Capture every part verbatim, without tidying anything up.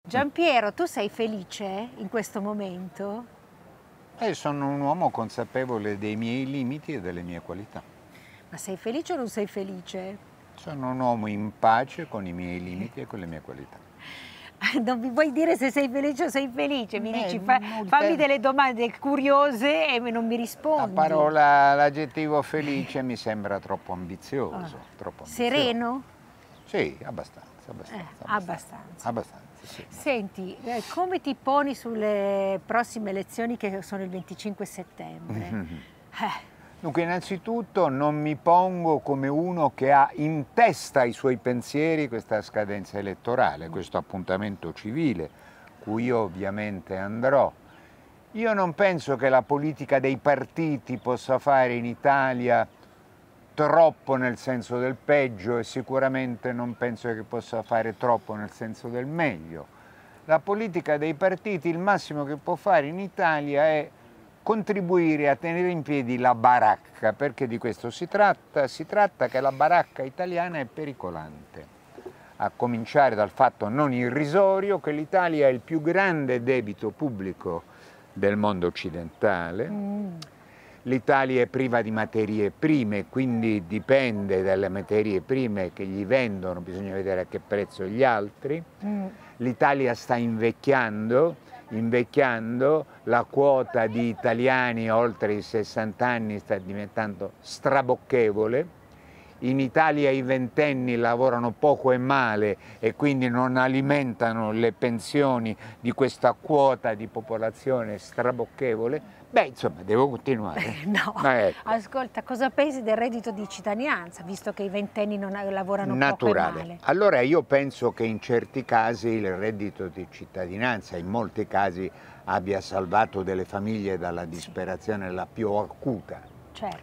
Giampiero, tu sei felice in questo momento? Eh, sono un uomo consapevole dei miei limiti e delle mie qualità. Ma sei felice o non sei felice? Sono un uomo in pace con i miei limiti e con le mie qualità. Non mi vuoi dire se sei felice o sei felice? Mi Beh, dici fa, fammi delle domande curiose e non mi rispondi. La parola, l'aggettivo felice mi sembra troppo ambizioso. Ah. Troppo ambizioso. Sereno? Sì, abbastanza. Abbastanza, Eh, abbastanza. abbastanza. abbastanza sì. Senti, eh, come ti poni sulle prossime elezioni che sono il venticinque settembre? Mm-hmm. eh. Dunque, innanzitutto non mi pongo come uno che ha in testa ai suoi pensieri questa scadenza elettorale, questo appuntamento civile, cui io ovviamente andrò. Io non penso che la politica dei partiti possa fare in Italia troppo nel senso del peggio e sicuramente non penso che possa fare troppo nel senso del meglio. La politica dei partiti, il massimo che può fare in Italia è contribuire a tenere in piedi la baracca, perché di questo si tratta, si tratta che la baracca italiana è pericolante, a cominciare dal fatto non irrisorio che l'Italia ha il più grande debito pubblico del mondo occidentale, mm. L'Italia è priva di materie prime, quindi dipende dalle materie prime che gli vendono, bisogna vedere a che prezzo gli altri, mm. L'Italia sta invecchiando, invecchiando, la quota di italiani oltre i sessanta anni sta diventando strabocchevole, in Italia i ventenni lavorano poco e male e quindi non alimentano le pensioni di questa quota di popolazione strabocchevole. Beh, insomma, devo continuare. No, ecco. Ascolta, cosa pensi del reddito di cittadinanza, visto che i ventenni non lavorano Naturale. poco e male? Allora io penso che in certi casi il reddito di cittadinanza, in molti casi, abbia salvato delle famiglie dalla disperazione sì. la più acuta. Certo.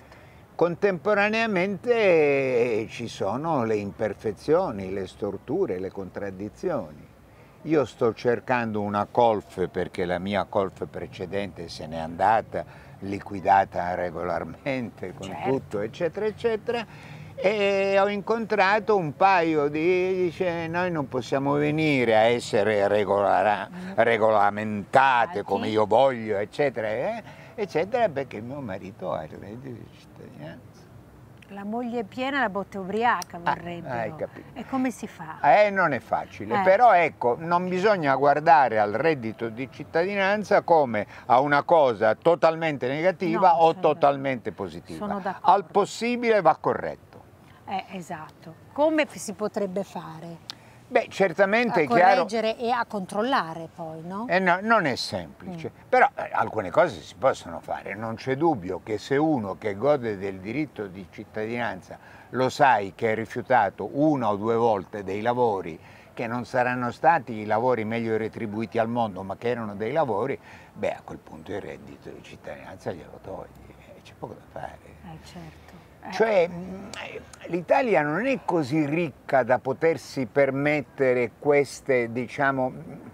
Contemporaneamente ci sono le imperfezioni, le storture, le contraddizioni. Io sto cercando una colf perché la mia colf precedente se n'è andata, liquidata regolarmente, con certo. tutto, eccetera, eccetera, e ho incontrato un paio di, dice, noi non possiamo venire a essere regola, regolamentate come io voglio, eccetera, eh, eccetera, perché mio marito ha il reddito di cittadinanza. La moglie piena, la botte ubriaca vorrebbero. Ah, hai capito. E come si fa? Eh, non è facile, eh. però ecco, non bisogna guardare al reddito di cittadinanza come a una cosa totalmente negativa no, o totalmente positiva. Al possibile va corretto. Eh, esatto. Come si potrebbe fare? Beh, certamente a è chiaro... correggere e a controllare poi, no? Eh no, non è semplice, mm. però eh, alcune cose si possono fare. Non c'è dubbio che se uno che gode del diritto di cittadinanza lo sai che ha rifiutato una o due volte dei lavori che non saranno stati i lavori meglio retribuiti al mondo, ma che erano dei lavori, beh, a quel punto il reddito di cittadinanza glielo togli, c'è poco da fare. Eh, certo. Cioè l'Italia non è così ricca da potersi permettere queste, diciamo,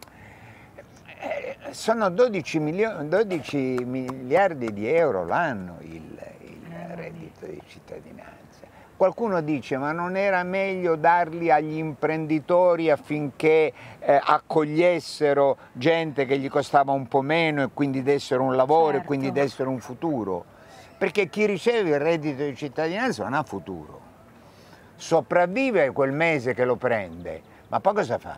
eh, sono dodici, milio- dodici miliardi di euro l'anno il, il reddito di cittadinanza. Qualcuno dice ma non era meglio darli agli imprenditori affinché eh, accogliessero gente che gli costava un po' meno e quindi dessero un lavoro certo. e quindi dessero un futuro? Perché chi riceve il reddito di cittadinanza non ha futuro, sopravvive quel mese che lo prende, ma poi cosa fa?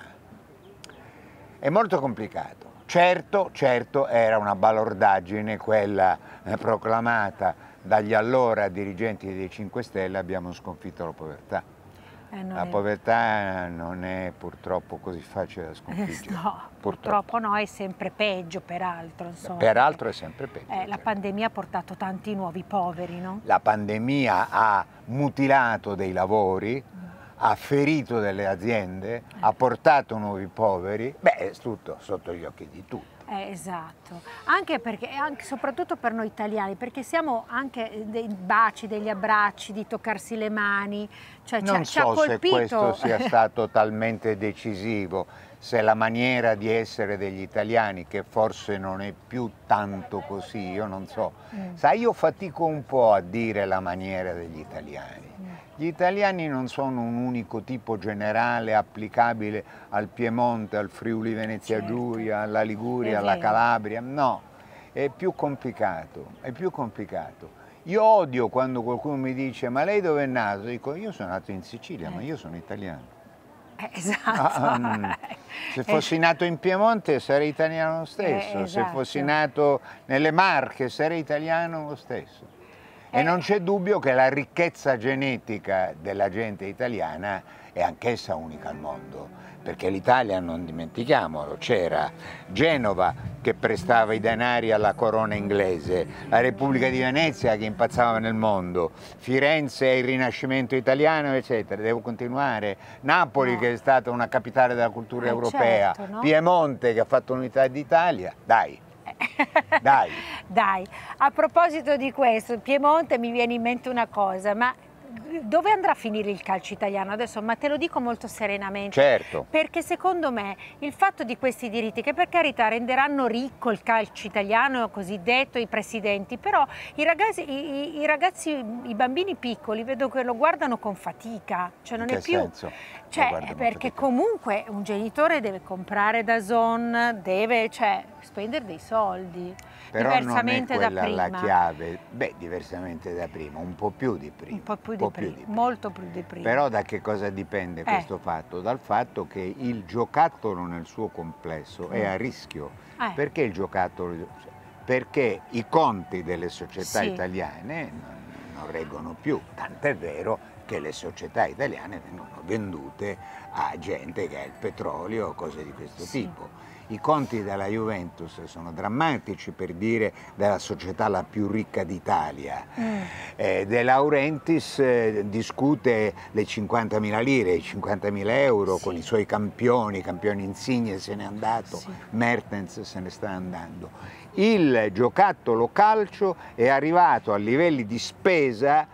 È molto complicato. Certo, certo era una balordaggine quella eh, proclamata dagli allora dirigenti dei cinque Stelle, abbiamo sconfitto la povertà. Eh, la è... povertà non è purtroppo così facile da sconfiggere. Eh, no, purtroppo. purtroppo no, è sempre peggio, peraltro. Insomma, peraltro è sempre peggio. Eh, la pandemia ha portato tanti nuovi poveri, no? La pandemia ha mutilato dei lavori, mm. ha ferito delle aziende, eh. ha portato nuovi poveri, beh, è tutto sotto gli occhi di tutti. Eh, esatto, anche perché, anche, soprattutto per noi italiani, perché siamo anche dei baci, degli abbracci, di toccarsi le mani, cioè Non ci ha so se colpito. questo sia stato talmente decisivo, se la maniera di essere degli italiani, che forse non è più tanto così, io non so. Mm. Sai, io fatico un po' a dire la maniera degli italiani. Gli italiani non sono un unico tipo generale applicabile al Piemonte, al Friuli Venezia Certo. Giulia, alla Liguria, alla Calabria, no, è più complicato, è più complicato. Io odio quando qualcuno mi dice ma lei dove è nato? Dico io sono nato in Sicilia, eh. ma io sono italiano. Eh, esatto. Ah, um, se fossi nato in Piemonte sarei italiano lo stesso, eh, esatto. Se fossi nato nelle Marche sarei italiano lo stesso. E non c'è dubbio che la ricchezza genetica della gente italiana è anch'essa unica al mondo, perché l'Italia, non dimentichiamolo, c'era Genova che prestava i denari alla corona inglese, la Repubblica di Venezia che impazzava nel mondo, Firenze e il Rinascimento italiano, eccetera. Devo continuare. Napoli no. che è stata una capitale della cultura eh, europea, certo, no? Piemonte che ha fatto l'unità d'Italia, dai. Dai. Dai, a proposito di questo, Piemonte, mi viene in mente una cosa, ma dove andrà a finire il calcio italiano adesso? Ma te lo dico molto serenamente, certo. Perché secondo me il fatto di questi diritti, che per carità renderanno ricco il calcio italiano cosiddetto, i presidenti, però i ragazzi, i, i, ragazzi, i bambini piccoli vedo che lo guardano con fatica, cioè non in è più, senso? cioè perché comunque un genitore deve comprare D A Z N, deve cioè, spendere dei soldi. Però diversamente non è da quella prima. la chiave, beh, diversamente da prima, un po' più di prima. Un po' più, un di, po prima, più di prima, molto più di prima. Però da che cosa dipende eh. questo fatto? Dal fatto che il giocattolo nel suo complesso mm. è a rischio. Eh. Perché il giocattolo? Perché i conti delle società sì. italiane non, non reggono più, tant'è vero che le società italiane vengono vendute a gente che ha il petrolio o cose di questo sì. tipo. I conti della Juventus sono drammatici, per dire della società la più ricca d'Italia. Mm. Eh, De Laurentiis eh, discute le cinquantamila lire, i cinquantamila euro sì. con i suoi campioni, campioni insigne se n'è andato, sì. Mertens se ne sta andando. Il giocattolo calcio è arrivato a livelli di spesa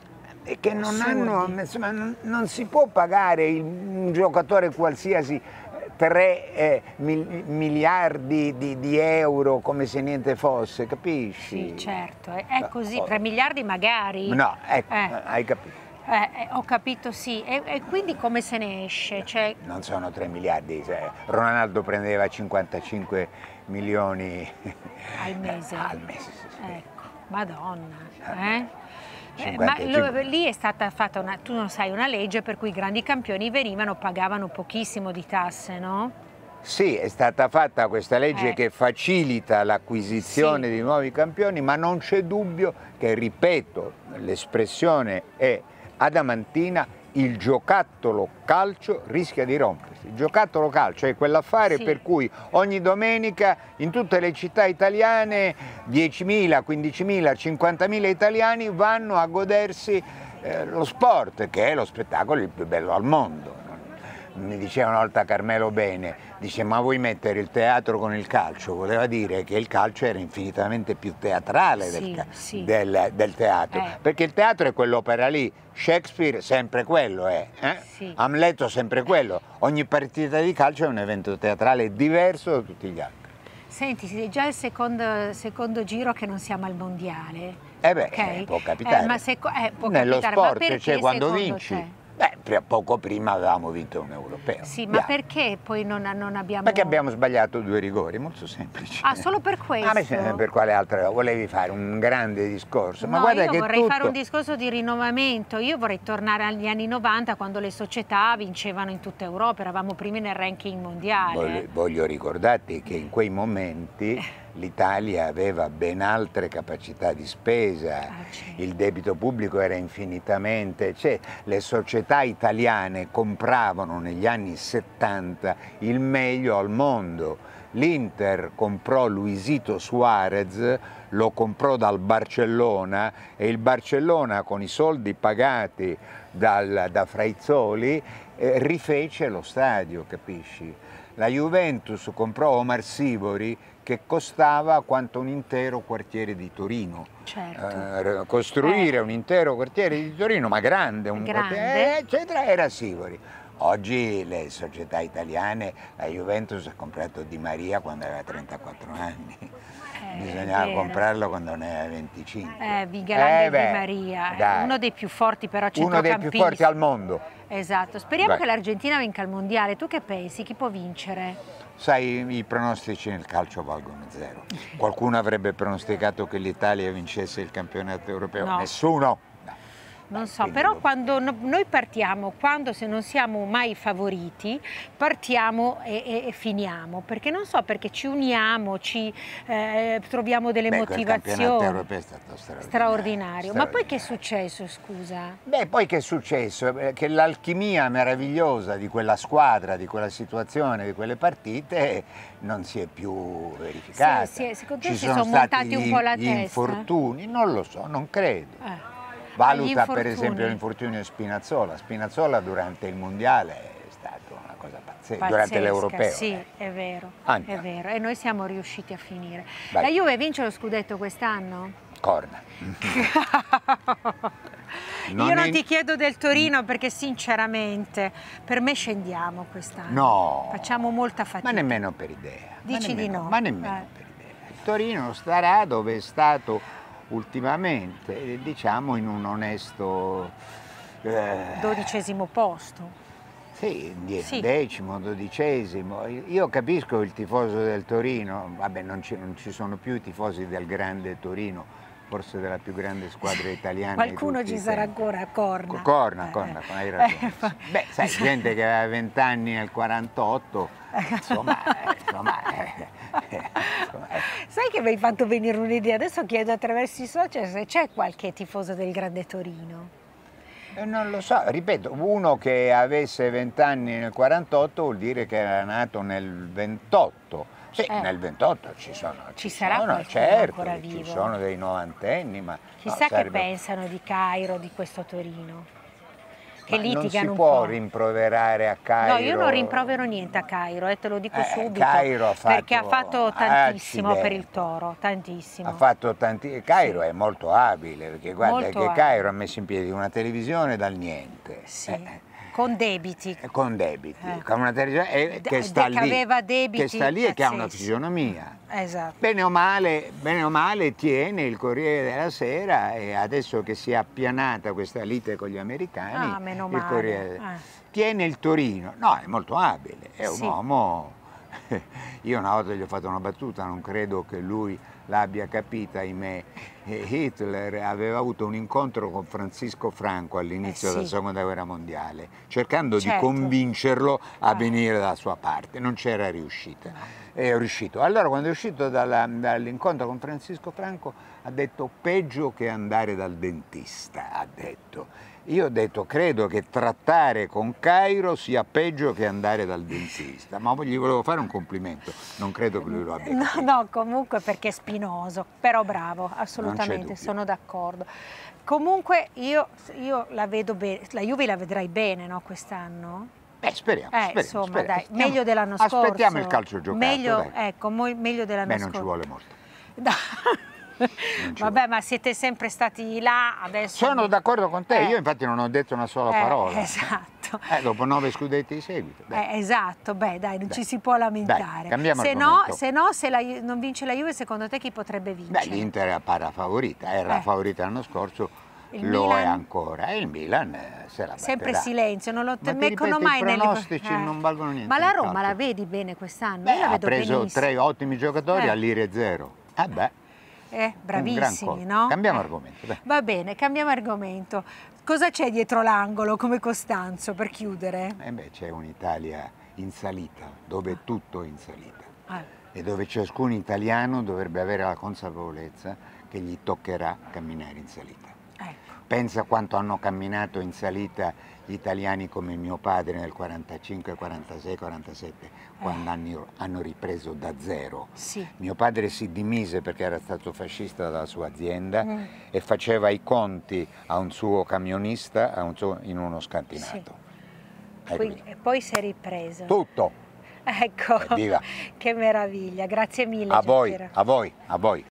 che non hanno, insomma, non, non si può pagare il, un giocatore qualsiasi tre eh, mil, miliardi di, di euro come se niente fosse, capisci? Sì, certo, è, è così, tre miliardi magari. No, ecco, eh. hai capito. Eh, eh, ho capito, sì, e, e quindi come se ne esce? Cioè... Non sono tre miliardi, cioè, Ronaldo prendeva cinquantacinque milioni al mese. al mese, sì, sì. Ecco, Madonna, eh? Eh, ma lo, lì è stata fatta, una, tu non sai, una legge per cui i grandi campioni venivano, pagavano pochissimo di tasse, no? Sì, è stata fatta questa legge eh. che facilita l'acquisizione sì. di nuovi campioni, ma non c'è dubbio che, ripeto, l'espressione è adamantina, il giocattolo calcio rischia di rompersi. Il giocattolo calcio è quell'affare sì. per cui ogni domenica in tutte le città italiane diecimila, quindicimila, cinquantamila italiani vanno a godersi eh, lo sport, che è lo spettacolo il più bello al mondo. Mi diceva una volta Carmelo Bene, dice ma vuoi mettere il teatro con il calcio? Voleva dire che il calcio era infinitamente più teatrale sì, del, sì. del, del teatro, eh. perché il teatro è quell'opera lì, Shakespeare sempre quello è, eh? sì. Amleto sempre quello, ogni partita di calcio è un evento teatrale diverso da tutti gli altri. Senti, è già il secondo, secondo giro che non siamo al mondiale. Eh beh, okay? eh, può capitare. Eh, ma se, eh, può Nello capitare, sport, ma cioè quando secondo vinci. Te? Beh, poco prima avevamo vinto un europeo. Sì, ma Andiamo. perché poi non, non abbiamo... Perché abbiamo sbagliato due rigori, molto semplice. Ah, solo per questo? Ah, beh, per quale altra? Volevi fare un grande discorso? No, ma guarda io che vorrei tutto... fare un discorso di rinnovamento. Io vorrei tornare agli anni novanta, quando le società vincevano in tutta Europa, eravamo primi nel ranking mondiale. Voglio, voglio ricordarti che in quei momenti l'Italia aveva ben altre capacità di spesa, ah, il debito pubblico era infinitamente, cioè le società italiane compravano negli anni settanta il meglio al mondo. L'Inter comprò Luisito Suarez, lo comprò dal Barcellona e il Barcellona, con i soldi pagati dal, da Fraizzoli, eh, rifece lo stadio, capisci? la Juventus comprò Omar Sivori che costava quanto un intero quartiere di Torino. Certo. Eh, costruire eh. un intero quartiere di Torino, ma grande, un grande. quartiere, eccetera, era Sivori. Oggi le società italiane, la Juventus ha comprato Di Maria quando aveva trentaquattro anni. Eh, bisognava comprarlo quando ne aveva venticinque. Eh, Miguel eh, Di Maria, dai. Uno dei più forti però centrocampisti. Uno dei più forti al mondo. Esatto, speriamo Beh. che l'Argentina vinca il mondiale. Tu che pensi? Chi può vincere? Sai, i pronostici nel calcio valgono zero. Qualcuno avrebbe pronosticato che l'Italia vincesse il campionato europeo? No. Nessuno. Non so, però quando noi partiamo, quando se non siamo mai favoriti, partiamo e, e, e finiamo, perché non so, perché ci uniamo, ci eh, troviamo delle Beh, motivazioni. Il campionato europeo è stato straordinario. straordinario. Ma poi che è successo, scusa? Beh, poi che è successo? Che l'alchimia meravigliosa di quella squadra, di quella situazione, di quelle partite non si è più verificata. Sì, sì, secondo te ci si sono, sono stati montati gli, un po' la gli testa? infortuni, non lo so, non credo. Eh. Valuta per esempio l'infortunio Spinazzola. Spinazzola durante il mondiale è stata una cosa pazzesca, pazzesca durante l'europeo. Sì, eh. è vero, Andiamo. è vero. E noi siamo riusciti a finire. Vai. La Juve vince lo scudetto quest'anno? Corna. non Io non è... ti chiedo del Torino perché sinceramente per me scendiamo quest'anno. No. Facciamo molta fatica. Ma nemmeno per idea. Dici nemmeno, di no? Ma nemmeno eh. per idea. Il Torino starà dove è stato ultimamente, diciamo in un onesto eh, dodicesimo posto. Sì, sì, decimo, dodicesimo. Io capisco il tifoso del Torino, vabbè non ci, non ci sono più i tifosi del grande Torino, forse della più grande squadra italiana. Qualcuno ci sarà ancora, Corna. Corna, Corna, eh, hai ragione. Eh, Beh, sai, gente che aveva venti anni nel quarantotto, insomma, insomma, eh, eh, insomma eh. Sai che mi hai fatto venire un'idea? Adesso chiedo attraverso i social se c'è qualche tifoso del grande Torino. Eh, non lo so, ripeto, uno che avesse venti anni nel quarantotto vuol dire che era nato nel ventotto. Sì, eh. nel ventotto ci sono, ci, ci sarà sono, certo, ancora vivo. Ci sono dei novantenni, ma chissà no, sarebbe... che pensano di Cairo, di questo Torino. Che ma litigano non si un può po'. rimproverare a Cairo. No, io non rimprovero niente a Cairo, eh, te lo dico eh, subito, Cairo ha fatto... perché ha fatto tantissimo Accidenti. per il Toro, tantissimo. Ha fatto tanti... Cairo sì. È molto abile, perché guarda molto che abile. Cairo ha messo in piedi una televisione dal niente. Sì. Eh. Con debiti. Con debiti, eh. con una televisione eh, che, sta che lì, aveva debiti che sta lì e che ha una fisionomia. Esatto. Bene o, male, bene o male tiene il Corriere della Sera e adesso che si è appianata questa lite con gli americani, ah, meno il male. Corriere eh. tiene il Torino. No, è molto abile, è un sì. uomo... Io una volta gli ho fatto una battuta, non credo che lui l'abbia capita, ahimè. Hitler aveva avuto un incontro con Francisco Franco all'inizio eh sì. della seconda guerra mondiale, cercando certo. di convincerlo a eh. venire dalla sua parte, non c'era riuscita. No. È riuscito. Allora quando è uscito dall'incontro con Francisco Franco ha detto peggio che andare dal dentista, ha detto. Io ho detto, credo che trattare con Cairo sia peggio che andare dal dentista, ma gli volevo fare un complimento, non credo che lui lo abbia no, capito. no, comunque perché è spinoso, però bravo, assolutamente, sono d'accordo. Comunque io, io la vedo bene, la Juve la vedrai bene, no, quest'anno? Beh, speriamo, eh, speriamo, insomma, speriamo. dai, Stiamo, meglio dell'anno scorso. Aspettiamo il calcio giocato, meglio, dai. Ecco, meglio dell'anno Beh, scorso. non ci vuole molto. Vabbè, ma siete sempre stati là, adesso... Sono d'accordo con te, eh. io infatti non ho detto una sola eh, parola. Esatto. Eh, dopo nove scudetti di seguito. Eh, esatto, beh dai, non dai. ci si può lamentare. Dai, cambiamo se argomento. no, se no, se la, non vince la Juve, secondo te chi potrebbe vincere? Beh, l'Inter è la favorita, era eh. la favorita l'anno scorso, il lo Milan? è ancora. E il Milan se la batterà. Sempre silenzio, non lo Ma mettono mai i nelle... pronostici eh. non valgono niente. Ma la Roma la vedi bene quest'anno? Beh, Io la vedo ha preso benissimo. tre ottimi giocatori eh. all'ire zero. Eh beh. Eh, bravissimi, no? Cambiamo eh. argomento. Dai. Va bene, cambiamo argomento. Cosa c'è dietro l'angolo come Costanzo per chiudere? Eh beh, c'è un'Italia in salita, dove tutto è in salita. Ah. E dove ciascun italiano dovrebbe avere la consapevolezza che gli toccherà camminare in salita. Ecco. Pensa quanto hanno camminato in salita gli italiani come mio padre nel quarantacinque, quarantasei, quarantasette, eh. quando hanno, hanno ripreso da zero. Sì. Mio padre si dimise perché era stato fascista dalla sua azienda mm. e faceva i conti a un suo camionista a un suo, in uno scantinato. Sì. Quindi, e poi si è ripreso. Tutto. Ecco, Evviva. che meraviglia, grazie mille. A voi, Giampiero. a voi, a voi.